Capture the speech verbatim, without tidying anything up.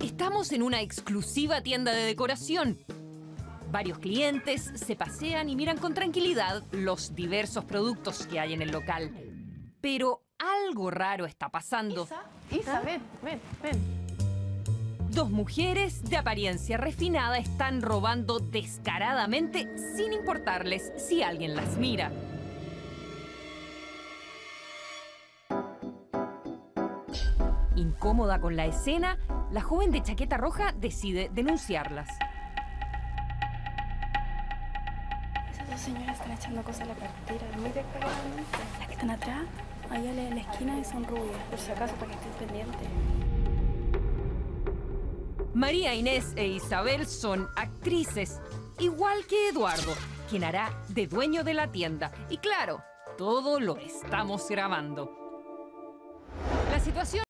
Estamos en una exclusiva tienda de decoración. Varios clientes se pasean y miran con tranquilidad los diversos productos que hay en el local. Pero algo raro está pasando. Isa, Isa, ¿Ah? ven, ven, ven. Dos mujeres de apariencia refinada están robando descaradamente sin importarles si alguien las mira. Incómoda con la escena, la joven de chaqueta roja decide denunciarlas. Esas dos señoras están echando cosas a la cartera, muy descaradamente. Las que están atrás, allá en la esquina, son rubias, por si acaso, para que estén pendientes. María Inés e Isabel son actrices, igual que Eduardo, quien hará de dueño de la tienda. Y claro, todo lo estamos grabando. La situación